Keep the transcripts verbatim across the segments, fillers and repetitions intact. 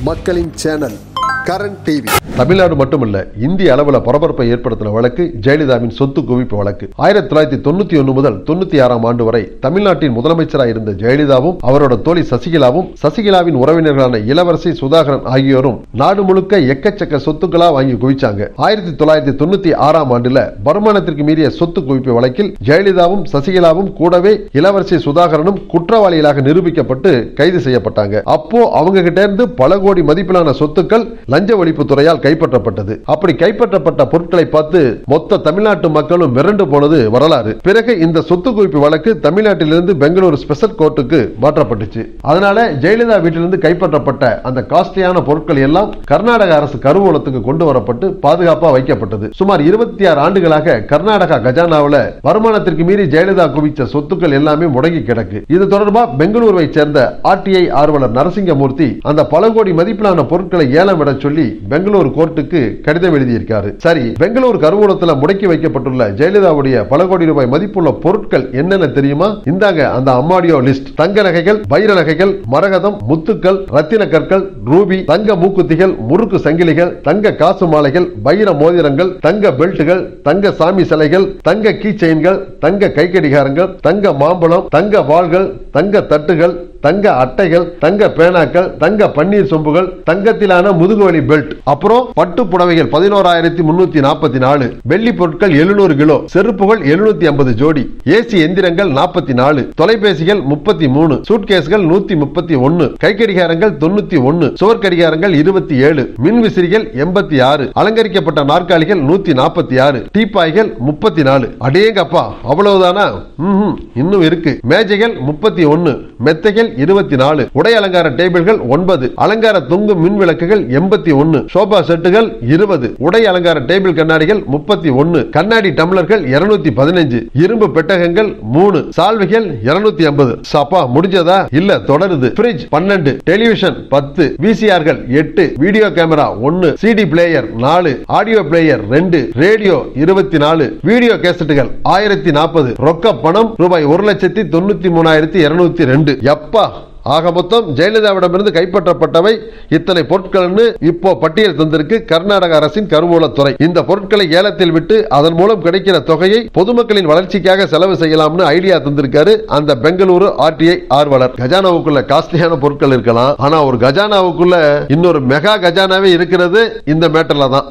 மக்களின் channel Karan TV. Tamil Nadu மட்டுமல்ல, இந்திய அளவில் பரபரப்பை ஏற்படுத்தின வழக்கு ஜெயலலிதாவின் சொத்து குவிப்பு வழக்கு. ஆயிரத்தி தொள்ளாயிரத்தி தொண்ணூத்தி ஒன்னு முதல் தொண்ணூத்தி ஆறாம் ஆண்டு வரை தமிழ்நாட்டின் முதலமைச்சராக இருந்த ஜெயலலிதாவும் அவரோட தோழி சசிகலாவும் சசிகலாவின் உறவினர்களான இளவரசி சுதாகரன் ஆகியோரும் நாடு முழுக்க எக்கச்சக்க சொத்துக்களா வாங்கி குவிச்சாங்க. ஆயிரத்தி தொள்ளாயிரத்தி தொண்ணூத்தி ஆறாம் ஆண்டுல வருமானத்திற்கு மீறிய சொத்து குவிப்பு வழக்கில் ஜெயலலிதாவும் சசிகலாவும் கூடவே இளவரசி சுதாகரனும் குற்றவாளிகளாக நிரூபிக்கப்பட்டு கைது செய்யப்பட்டாங்க. அப்போ அவங்க கிட்ட இருந்து பல கோடி மதிப்பிலான சொத்துக்கள் லஞ்ச ஒழிப்பு துறையால் கைப்பற்றப்பட்டது. அப்படி கைப்பற்றப்பட்ட பொருட்களை பார்த்து மொத்த தமிழ்நாட்டு மக்களும் மிரண்டு போனது வரலாறு. பிறகு இந்த சொத்து குவிப்பு வழக்கு தமிழ்நாட்டிலிருந்து பெங்களூரு ஸ்பெஷல் கோர்ட்டுக்கு மாற்றப்பட்டுச்சு. அதனால ஜெயலலிதா வீட்டிலிருந்து கைப்பற்றப்பட்ட அந்த காஸ்ட்லியான பொருட்கள் எல்லாம் கர்நாடக அரசு கருவூலத்துக்கு கொண்டு வரப்பட்டு பாதுகாப்பா வைக்கப்பட்டது. சுமார் இருபத்தி ஆறு ஆண்டுகளாக கர்நாடகா கஜானாவில் வருமானத்திற்கு மீறி ஜெயலலிதா குவிச்ச சொத்துக்கள் எல்லாமே முடங்கி கிடக்கு. இது தொடர்பாக பெங்களூருவை சேர்ந்த ஆர்டிஐ ஆர்வலர் நரசிங்கமூர்த்தி அந்த பல கோடி மதிப்பிலான பொருட்களை ஏலம் விட சொல்லி பெங்களூரு கோர்ட்டுக்கு கடிதம் எழுதியிருக்காரு. சரி, பெங்களூரு கருவூலத்தில் முடக்கி வைக்கப்பட்டுள்ள ஜெயலலிதாவுடைய பல கோடி ரூபாய் மதிப்புள்ள பொருட்கள் என்னென்ன தெரியுமா? இந்தாங்க அந்த அம்மாடியோ லிஸ்ட். தங்க நகைகள், வைர நகைகள், மரகதம், முத்துக்கள், ரத்தின கற்கள், ரூபி, தங்க மூக்குத்திகள், முறுக்கு சங்கிலிகள், தங்க காசு மாலைகள், வைர மோதிரங்கள், தங்க பெல்ட்டுகள், தங்க சாமி சிலைகள், தங்க கீ செயின்கள், தங்க கைக்கடிகாரங்கள், தங்க மாம்பழம், தங்க வாள்கள், தங்க தட்டுகள், தங்க அட்டைகள், தங்க பேனாக்கள், தங்க பன்னீர் சொம்புகள், தங்கத்திலான முதுகுவலி பெல்ட், அப்புறம் பட்டு புடவைகள் பதினோராயிரத்தி முன்னூத்தி நாற்பத்தி நாலு, வெள்ளி பொருட்கள் எழுநூறு கிலோ, செருப்புகள் எழுநூத்தி ஐம்பது ஜோடி, ஏசி எந்திரங்கள் நாற்பத்தி நாலு, தொலைபேசிகள் முப்பத்தி மூணு, சூட்கேஸ்கள் நூத்தி முப்பத்தி ஒன்னு, கைக்கடிகாரங்கள் தொண்ணூத்தி ஒன்னு, சுவர் கடிகாரங்கள் இருபத்தி ஏழு, மின் விசிறிகள் எண்பத்தி ஆறு, அலங்கரிக்கப்பட்ட நாற்காலிகள் நூத்தி நாற்பத்தி ஆறு, டீப்பாய்கள் முப்பத்தி நாலு. அடேங்கப்பா, அவ்வளவுதானா? இன்னும் இருக்கு. மேஜைகள் முப்பத்தி ஒன்னு, மெத்தைகள் இருபத்தி நாலு, உடை அலங்கார டேபிள்கள் ஒன்பது, அலங்கார தொங்கு மின் விளக்குகள் எண்பத்தி ஒன்னு, சோபா செட்டுகள் இருபது, உடை அலங்கார டேபிள் கண்ணாடிகள் முப்பத்தி ஒன்னு, கண்ணாடி டம்ளர்கள் இருநூத்தி பதினஞ்சு, இரும்பு பெட்டகங்கள் மூணு, சால்வைகள் இருநூத்தி ஐம்பது. சாப்பா முடிஞ்சதா? இல்ல, தொடருது. ஃப்ரிட்ஜ் பன்னெண்டு, டெலிவிஷன் பத்து, விசிஆர்கள் எட்டு, வீடியோ கேமரா ஒன்னு, சிடி பிளேயர் நாலு, ஆடியோ பிளேயர் ரெண்டு, ரேடியோ இருபத்தி நாலு, வீடியோ கேசட்டுகள் ஆயிரத்தி நாற்பது, ரொக்க பணம் ரூபாய் ஒரு லட்சத்தி தொண்ணூத்தி மூணாயிரத்தி இருநூத்தி ரெண்டு. எப்பா, ஆக மொத்தம் ஜெயலலிதாவிடமிருந்து கைப்பற்றப்பட்டவை இத்தனை பொருட்கள் இப்போ பட்டியல் தந்திருக்கு கர்நாடக அரசின் கருவூலத்துறை. இந்த பொருட்களை ஏலத்தில் விட்டு அதன் மூலம் கிடைக்கிற தொகையை பொதுமக்களின் வளர்ச்சிக்காக செலவு செய்யலாம்னு ஐடியா தந்திருக்காரு அந்த பெங்களூரு ஆர்டிஐ ஆர்வலர். கஜானாவுக்குள்ள காஸ்ட்லியான பொருட்கள் இருக்கலாம், ஆனா ஒரு கஜானாவுக்குள்ள இன்னொரு மெகா கஜானாவே இருக்கிறது இந்த மேட்டர்ல தான்.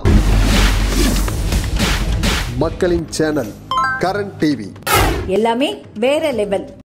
மக்களின் சேனல் கரண் டிவி. எல்லாமே வேற லெவல்.